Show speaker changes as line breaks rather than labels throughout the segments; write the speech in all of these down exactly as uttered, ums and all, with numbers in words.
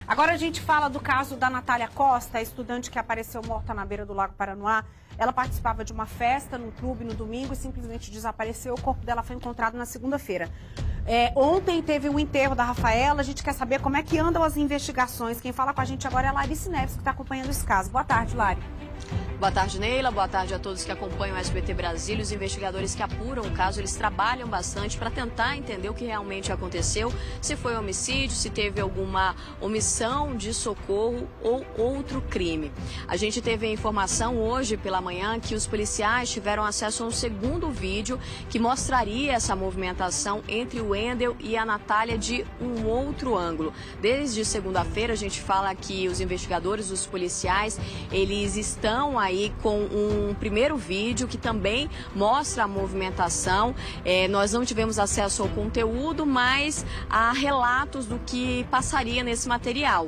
Agora a gente fala do caso da Natália Costa, a estudante que apareceu morta na beira do Lago Paranoá. Ela participava de uma festa no clube no domingo e simplesmente desapareceu. O corpo dela foi encontrado na segunda-feira. É, ontem teve o enterro da Rafaela. A gente quer saber como é que andam as investigações. Quem fala com a gente agora é a Larice Neves, que está acompanhando esse caso. Boa tarde, Lari.
Boa tarde, Neila. Boa tarde a todos que acompanham o S B T Brasil. Os investigadores que apuram o caso, eles trabalham bastante para tentar entender o que realmente aconteceu, se foi homicídio, se teve alguma omissão de socorro ou outro crime. A gente teve a informação hoje pela manhã que os policiais tiveram acesso a um segundo vídeo que mostraria essa movimentação entre o Wendel e a Natália de um outro ângulo. Desde segunda-feira a gente fala que os investigadores, os policiais, eles estão aí aí com um primeiro vídeo que também mostra a movimentação. É, nós não tivemos acesso ao conteúdo, mas há relatos do que passaria nesse material.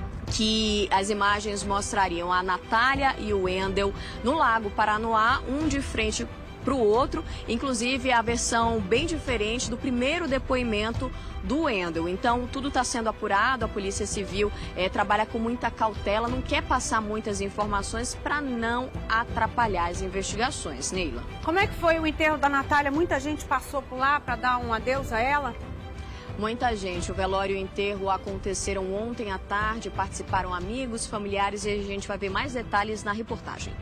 Que as imagens mostrariam a Natália e o Wendel no Lago Paranoá, um de frente para o outro, inclusive a versão bem diferente do primeiro depoimento do Wendel. Então, tudo está sendo apurado, a Polícia Civil é, trabalha com muita cautela, não quer passar muitas informações para não atrapalhar as investigações. Neila.
Como é que foi o enterro da Natália? Muita gente passou por lá para dar um adeus a ela?
Muita gente. O velório e o enterro aconteceram ontem à tarde, participaram amigos, familiares e a gente vai ver mais detalhes na reportagem.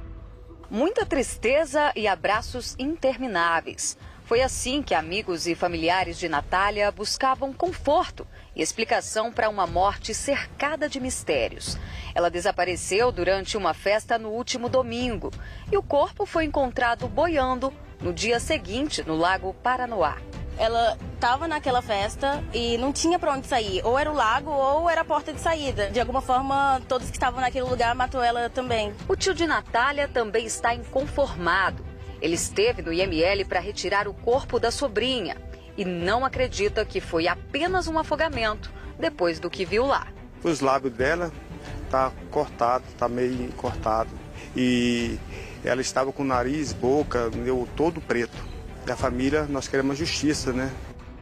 Muita tristeza e abraços intermináveis. Foi assim que amigos e familiares de Natália buscavam conforto e explicação para uma morte cercada de mistérios. Ela desapareceu durante uma festa no último domingo e o corpo foi encontrado boiando no dia seguinte no Lago Paranoá.
Ela estava naquela festa e não tinha para onde sair. Ou era o lago ou era a porta de saída. De alguma forma, todos que estavam naquele lugar matou ela também.
O tio de Natália também está inconformado. Ele esteve no I M L para retirar o corpo da sobrinha e não acredita que foi apenas um afogamento depois do que viu lá.
Os lábios dela tá cortado, tá meio cortado. E ela estava com o nariz, boca, meu, todo preto. Da família, nós queremos justiça, né?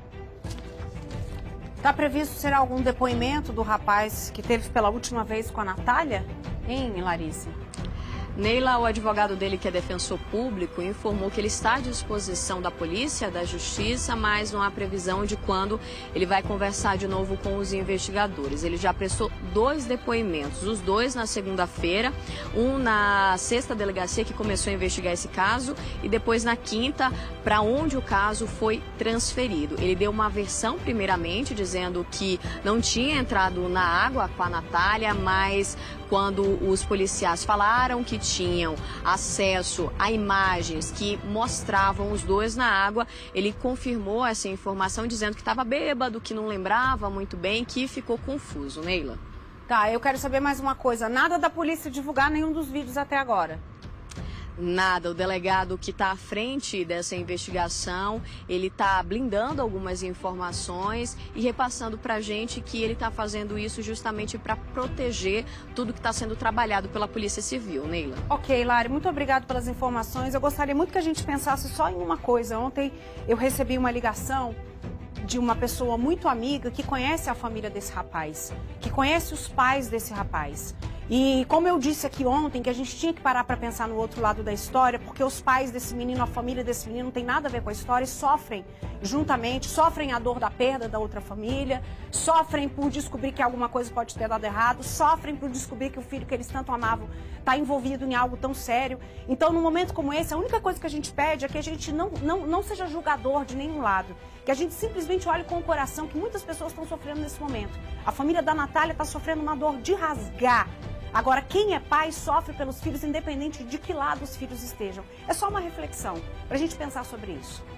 Está previsto ser algum depoimento do rapaz que teve pela última vez com a Natália? Hein, Larissa?
Neila, o advogado dele, que é defensor público, informou que ele está à disposição da polícia, da justiça, mas não há previsão de quando ele vai conversar de novo com os investigadores. Ele já prestou dois depoimentos, os dois na segunda-feira, um na sexta delegacia que começou a investigar esse caso e depois na quinta, para onde o caso foi transferido. Ele deu uma versão, primeiramente, dizendo que não tinha entrado na água com a Natália, mas quando os policiais falaram que tinham acesso a imagens que mostravam os dois na água, ele confirmou essa informação dizendo que estava bêbado, que não lembrava muito bem, que ficou confuso. Neila.
Tá, eu quero saber mais uma coisa. Nada da polícia divulgar nenhum dos vídeos até agora?
Nada. O delegado que está à frente dessa investigação, ele está blindando algumas informações e repassando para a gente que ele está fazendo isso justamente para proteger tudo que está sendo trabalhado pela Polícia Civil. Neila.
Ok, Lari, muito obrigado pelas informações. Eu gostaria muito que a gente pensasse só em uma coisa. Ontem eu recebi uma ligação de uma pessoa muito amiga que conhece a família desse rapaz, que conhece os pais desse rapaz. E como eu disse aqui ontem, que a gente tinha que parar para pensar no outro lado da história, porque os pais desse menino, a família desse menino não tem nada a ver com a história e sofrem juntamente, sofrem a dor da perda da outra família, sofrem por descobrir que alguma coisa pode ter dado errado, sofrem por descobrir que o filho que eles tanto amavam está envolvido em algo tão sério. Então, num momento como esse, a única coisa que a gente pede é que a gente não, não, não seja julgador de nenhum lado, que a gente simplesmente olhe com o coração que muitas pessoas estão sofrendo nesse momento. A família da Natália está sofrendo uma dor de rasgar. Agora, quem é pai sofre pelos filhos, independente de que lado os filhos estejam. É só uma reflexão para a gente pensar sobre isso.